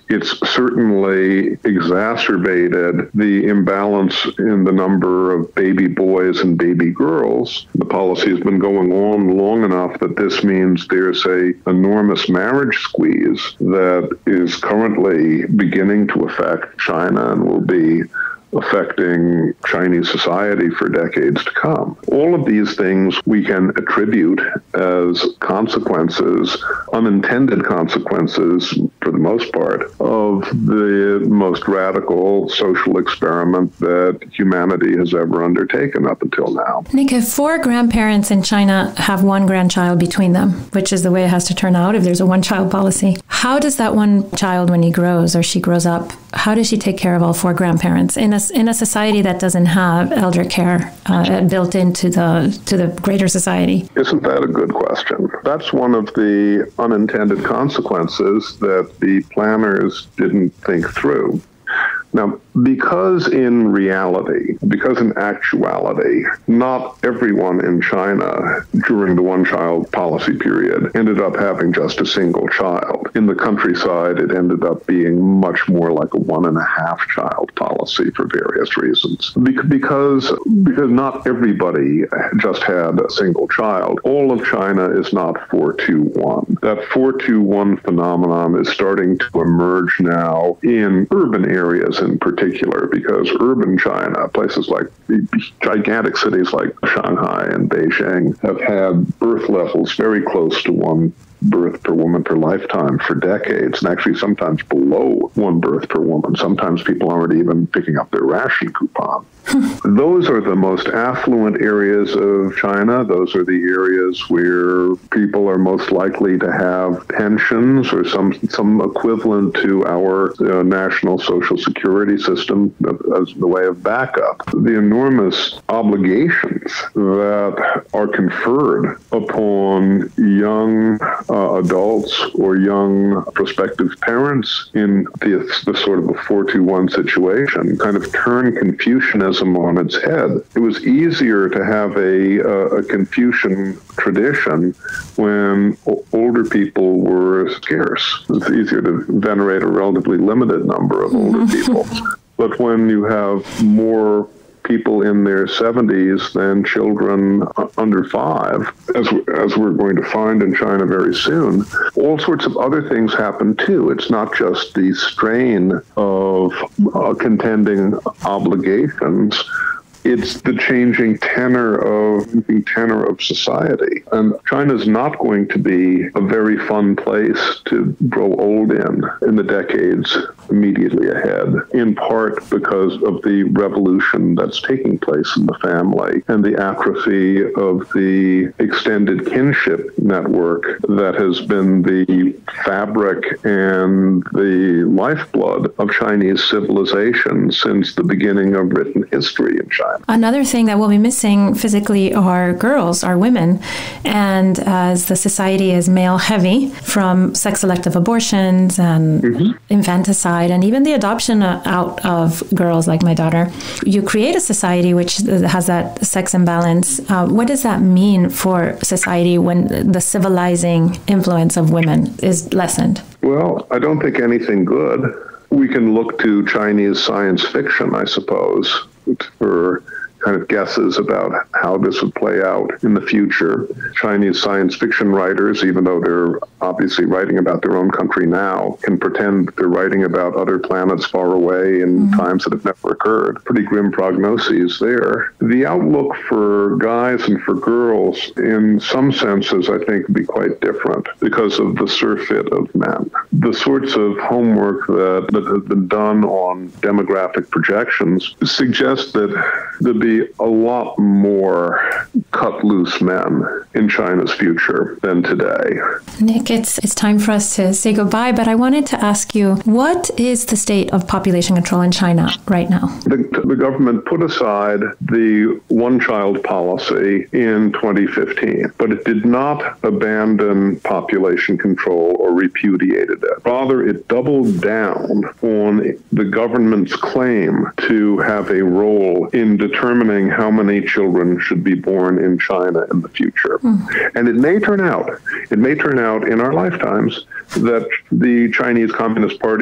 S4: It's certainly exacerbated the imbalance in the number of baby boys and baby girls. The policy has been going on long enough that this means there's a enormous marriage squeeze that is currently beginning to affect China and will be affecting Chinese society for decades to come. All of these things we can attribute as consequences, unintended consequences for the most part, of the most radical social experiment that humanity has ever undertaken up until now.
S1: Nick, if four grandparents in China have one grandchild between them, which is the way it has to turn out if there's a one-child policy, how does that one child, when he grows or she grows up, how does she take care of all four grandparents in a, in a society that doesn't have elder care uh, built into the to the greater society?
S4: Isn't that a good question? That's one of the unintended consequences that the planners didn't think through. Now, because in reality, because in actuality, not everyone in China during the one-child policy period ended up having just a single child. In the countryside, it ended up being much more like a one-and-a-half-child policy for various reasons. Because, because not everybody just had a single child. All of China is not four two one. That four two one phenomenon is starting to emerge now in urban areas in particular, because urban China, places like gigantic cities like Shanghai and Beijing, have had birth levels very close to one birth per woman per lifetime for decades, and actually sometimes below one birth per woman. Sometimes people aren't even picking up their ration coupon. Those are the most affluent areas of China. Those are the areas where people are most likely to have pensions or some some equivalent to our uh, national social security system as the way of backup. The enormous obligations that are conferred upon young uh, adults or young prospective parents in the, the sort of a four two one situation kind of turn Confucianism on its head. It was easier to have a, uh, a Confucian tradition when o- older people were scarce. It's easier to venerate a relatively limited number of older people. But when you have more people in their seventies than children under five, as, as we're going to find in China very soon, all sorts of other things happen too. It's not just the strain of uh, contending obligations. It's the changing tenor of tenor of society. And China's not going to be a very fun place to grow old in in the decades immediately ahead, in part because of the revolution that's taking place in the family and the atrophy of the extended kinship network that has been the fabric and the lifeblood of Chinese civilization since the beginning of written history in China.
S1: Another thing that will be missing physically are girls, are women. And as the society is male-heavy, from sex-selective abortions and mm-hmm. infanticide, and even the adoption out of girls like my daughter, you create a society which has that sex imbalance. Uh, what does that mean for society when the civilizing influence of women is lessened?
S4: Well, I don't think anything good. We can look to Chinese science fiction, I suppose, for kind of guesses about how this would play out in the future. Chinese science fiction writers, even though they're obviously writing about their own country now, can pretend they're writing about other planets far away in mm-hmm. times that have never occurred. Pretty grim prognoses there. The outlook for guys and for girls, in some senses, I think, would be quite different because of the surfeit of men. The sorts of homework that, that has been done on demographic projections suggest that there'd be a lot more cut-loose men in China's future than today.
S1: Nick, it's it's time for us to say goodbye, but I wanted to ask you, what is the state of population control in China right now?
S4: The, the government put aside the one-child policy in twenty fifteen, but it did not abandon population control or repudiated it. Rather, it doubled down on the government's claim to have a role in determining how many children should be born in China in the future. Mm. And it may turn out, it may turn out in our lifetimes that the Chinese Communist Party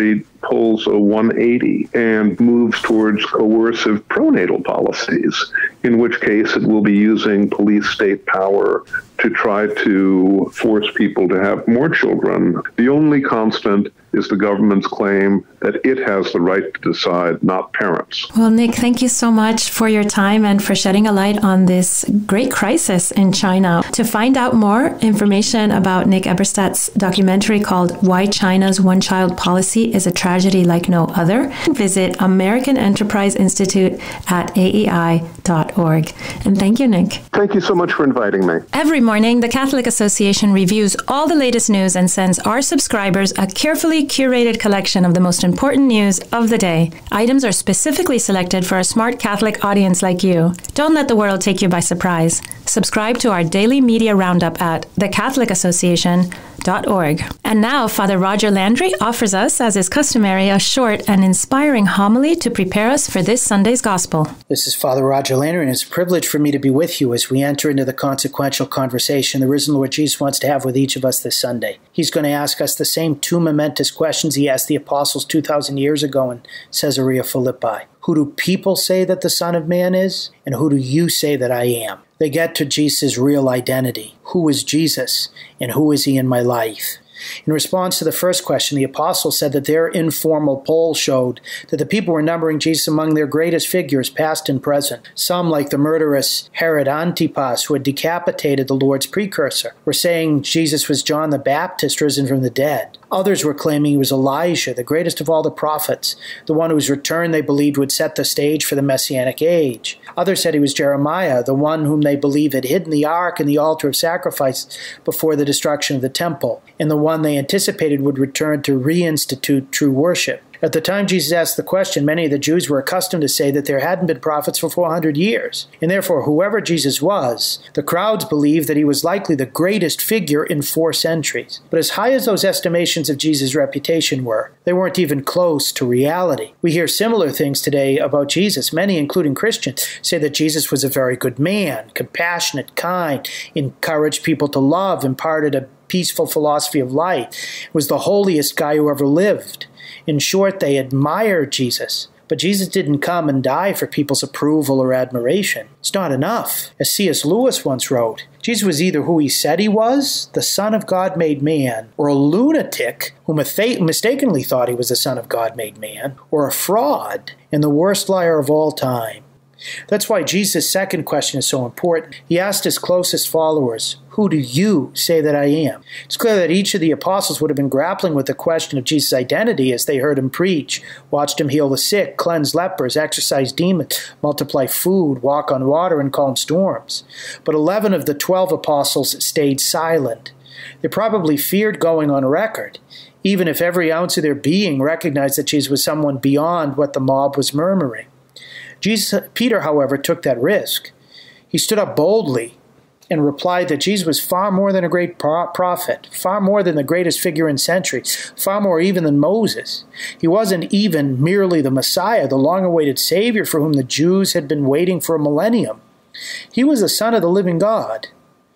S4: pulls a one eighty and moves towards coercive pronatal policies, in which case it will be using police state power to try to force people to have more children. The only constant is the government's claim that it has the right to decide, not parents.
S1: Well, Nick, thank you so much for your time and for shedding a light on this great crisis in China. To find out more information about Nick Eberstadt's documentary called Why China's One-Child Policy is a Tragedy Like No Other, visit American Enterprise Institute at A E I dot org. And thank you, Nick.
S4: Thank you so much for inviting me.
S1: Every morning, the Catholic Association reviews all the latest news and sends our subscribers a carefully curated collection of the most important news of the day. Items are specifically selected for a smart Catholic audience like you. Don't let the world take you by surprise. Subscribe to our daily media roundup at the catholic association dot org. And now, Father Roger Landry offers us, as is customary, a short and inspiring homily to prepare us for this Sunday's Gospel.
S5: This is Father Roger Landry, and it's a privilege for me to be with you as we enter into the consequential conversation the risen Lord Jesus wants to have with each of us this Sunday. He's going to ask us the same two momentous questions he asked the apostles two thousand years ago in Caesarea Philippi. Who do people say that the Son of Man is? And who do you say that I am? They get to Jesus' real identity. Who is Jesus, and who is he in my life? In response to the first question, the apostles said that their informal poll showed that the people were numbering Jesus among their greatest figures, past and present. Some, like the murderous Herod Antipas, who had decapitated the Lord's precursor, were saying Jesus was John the Baptist risen from the dead. Others were claiming he was Elijah, the greatest of all the prophets, the one whose return they believed would set the stage for the Messianic age. Others said he was Jeremiah, the one whom they believed had hidden the ark in the altar of sacrifice before the destruction of the temple, and the one they anticipated would return to reinstitute true worship. At the time Jesus asked the question, many of the Jews were accustomed to say that there hadn't been prophets for four hundred years, and therefore whoever Jesus was, the crowds believed that he was likely the greatest figure in four centuries. But as high as those estimations of Jesus' reputation were, they weren't even close to reality. We hear similar things today about Jesus. Many, including Christians, say that Jesus was a very good man, compassionate, kind, encouraged people to love, imparted a peaceful philosophy of life, was the holiest guy who ever lived. In short, they admired Jesus. But Jesus didn't come and die for people's approval or admiration. It's not enough. As C S Lewis once wrote, Jesus was either who he said he was, the Son of God made man, or a lunatic who mistakenly thought he was the Son of God made man, or a fraud and the worst liar of all time. That's why Jesus' second question is so important. He asked his closest followers, who do you say that I am? It's clear that each of the apostles would have been grappling with the question of Jesus' identity as they heard him preach, watched him heal the sick, cleanse lepers, exorcise demons, multiply food, walk on water, and calm storms. But eleven of the twelve apostles stayed silent. They probably feared going on record, even if every ounce of their being recognized that Jesus was someone beyond what the mob was murmuring. Jesus, Peter, however, took that risk. He stood up boldly and replied that Jesus was far more than a great prophet, far more than the greatest figure in centuries, far more even than Moses. He wasn't even merely the Messiah, the long-awaited Savior for whom the Jews had been waiting for a millennium. He was the Son of the living God.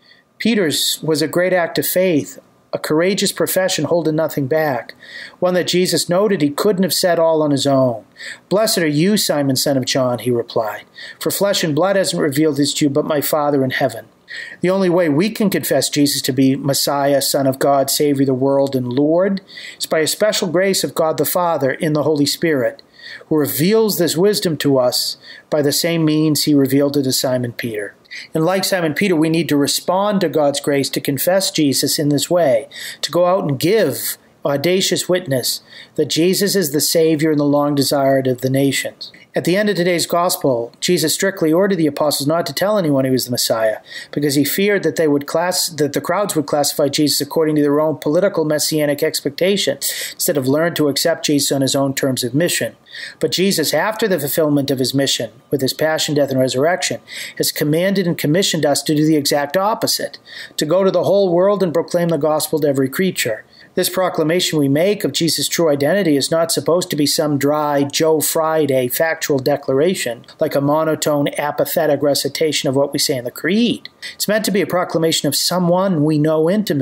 S5: Peter's was a great act of faith, a courageous profession holding nothing back, one that Jesus noted he couldn't have said all on his own. Blessed are you, Simon, son of John, he replied, for flesh and blood hasn't revealed this to you, but my Father in heaven. The only way we can confess Jesus to be Messiah, Son of God, Savior of the world, and Lord is by a special grace of God the Father in the Holy Spirit, who reveals this wisdom to us by the same means he revealed it to Simon Peter. And like Simon Peter, we need to respond to God's grace to confess Jesus in this way, to go out and give audacious witness that Jesus is the Savior and the long-desired of the nations. At the end of today's gospel, Jesus strictly ordered the apostles not to tell anyone he was the Messiah, because he feared that they would class that the crowds would classify Jesus according to their own political messianic expectations, instead of learn to accept Jesus on his own terms of mission. But Jesus, after the fulfillment of his mission, with his passion, death, and resurrection, has commanded and commissioned us to do the exact opposite, to go to the whole world and proclaim the gospel to every creature. This proclamation we make of Jesus' true identity is not supposed to be some dry Joe Friday factual declaration, like a monotone, apathetic recitation of what we say in the Creed. It's meant to be a proclamation of someone we know intimately,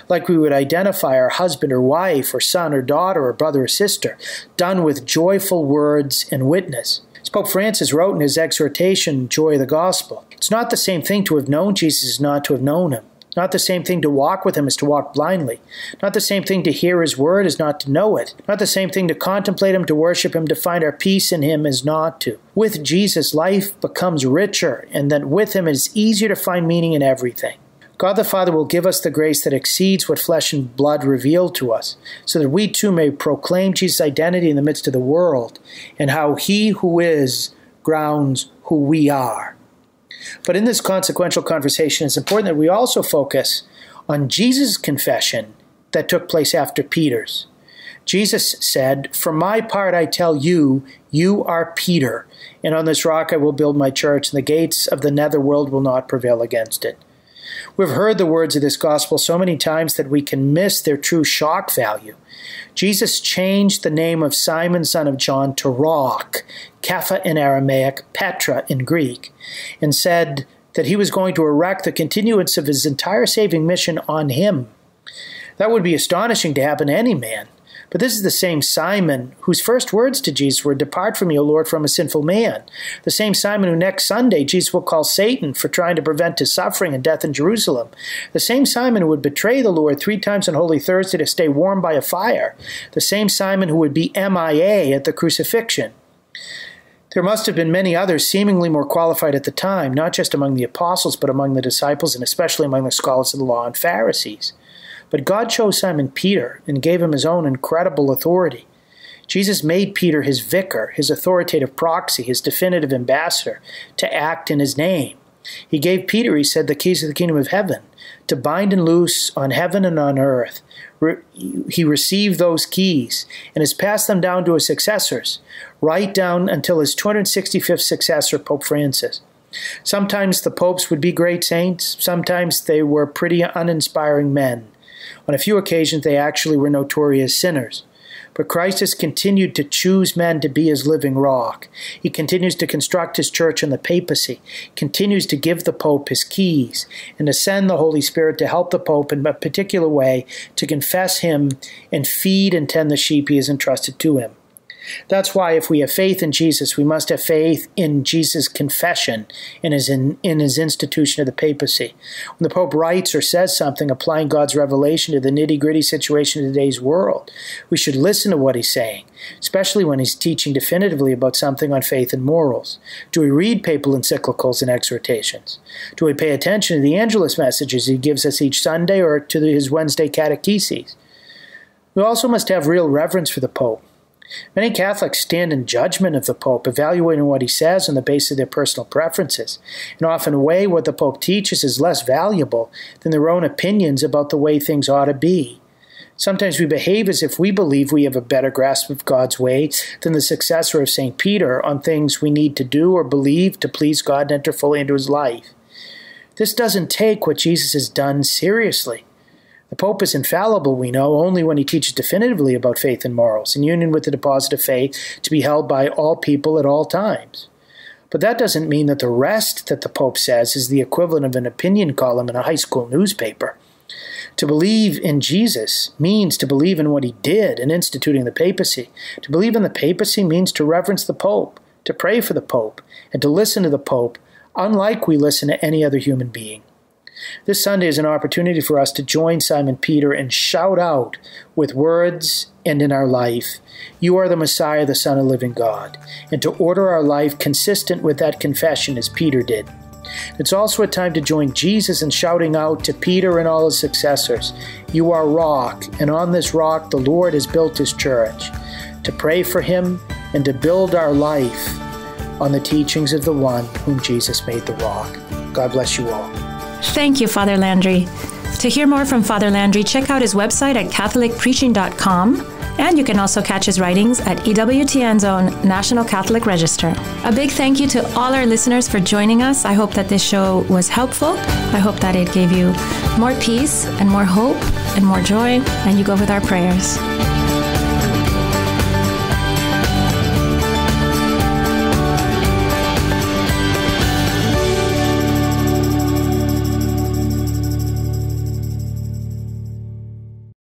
S5: like we would identify our husband or wife or son or daughter or brother or sister, done with joyful words and witness. As Pope Francis wrote in his exhortation, Joy of the Gospel, it's not the same thing to have known Jesus as not to have known him. Not the same thing to walk with him as to walk blindly. Not the same thing to hear his word as not to know it. Not the same thing to contemplate him, to worship him, to find our peace in him as not to. With Jesus, life becomes richer, and that with him it is easier to find meaning in everything. God the Father will give us the grace that exceeds what flesh and blood reveal to us, so that we too may proclaim Jesus' identity in the midst of the world, and how he who is grounds who we are. But in this consequential conversation, it's important that we also focus on Jesus' confession that took place after Peter's. Jesus said, "For my part, I tell you, you are Peter, and on this rock I will build my church, and the gates of the netherworld will not prevail against it." We've heard the words of this gospel so many times that we can miss their true shock value. Jesus changed the name of Simon, son of John, to Rock, Kepha in Aramaic, Petra in Greek, and said that he was going to erect the continuance of his entire saving mission on him. That would be astonishing to happen to any man. But this is the same Simon whose first words to Jesus were, "Depart from me, O Lord, from a sinful man." The same Simon who next Sunday Jesus will call Satan for trying to prevent his suffering and death in Jerusalem. The same Simon who would betray the Lord three times on Holy Thursday to stay warm by a fire. The same Simon who would be M I A at the crucifixion. There must have been many others seemingly more qualified at the time, not just among the apostles, but among the disciples and especially among the scholars of the law and Pharisees. But God chose Simon Peter and gave him his own incredible authority. Jesus made Peter his vicar, his authoritative proxy, his definitive ambassador, to act in his name. He gave Peter, he said, the keys of the kingdom of heaven, to bind and loose on heaven and on earth. He received those keys and has passed them down to his successors, right down until his two hundred sixty-fifth successor, Pope Francis. Sometimes the popes would be great saints. Sometimes they were pretty uninspiring men. On a few occasions, they actually were notorious sinners. But Christ has continued to choose men to be his living rock. He continues to construct his church in the papacy, continues to give the Pope his keys, and to send the Holy Spirit to help the Pope in a particular way to confess him and feed and tend the sheep he has entrusted to him. That's why if we have faith in Jesus, we must have faith in Jesus' confession in his, in, in his institution of the papacy. When the Pope writes or says something applying God's revelation to the nitty-gritty situation of today's world, we should listen to what he's saying, especially when he's teaching definitively about something on faith and morals. Do we read papal encyclicals and exhortations? Do we pay attention to the Angelus messages he gives us each Sunday or to his Wednesday catecheses? We also must have real reverence for the Pope. Many Catholics stand in judgment of the Pope, evaluating what he says on the basis of their personal preferences, and often weigh what the Pope teaches as less valuable than their own opinions about the way things ought to be. Sometimes we behave as if we believe we have a better grasp of God's way than the successor of Saint Peter on things we need to do or believe to please God and enter fully into his life. This doesn't take what Jesus has done seriously. The Pope is infallible, we know, only when he teaches definitively about faith and morals, in union with the deposit of faith to be held by all people at all times. But that doesn't mean that the rest that the Pope says is the equivalent of an opinion column in a high school newspaper. To believe in Jesus means to believe in what he did in instituting the papacy. To believe in the papacy means to reverence the Pope, to pray for the Pope, and to listen to the Pope, unlike we listen to any other human being. This Sunday is an opportunity for us to join Simon Peter and shout out with words and in our life, "You are the Messiah, the Son of the living God," and to order our life consistent with that confession as Peter did. It's also a time to join Jesus in shouting out to Peter and all his successors, "You are rock, and on this rock the Lord has built his church," to pray for him and to build our life on the teachings of the one whom Jesus made the rock. God bless you all.
S1: Thank you, Father Landry. To hear more from Father Landry, check out his website at catholic preaching dot com, and you can also catch his writings at E W T N's own National Catholic Register. A big thank you to all our listeners for joining us. I hope that this show was helpful. I hope that it gave you more peace and more hope and more joy, and you go with our prayers.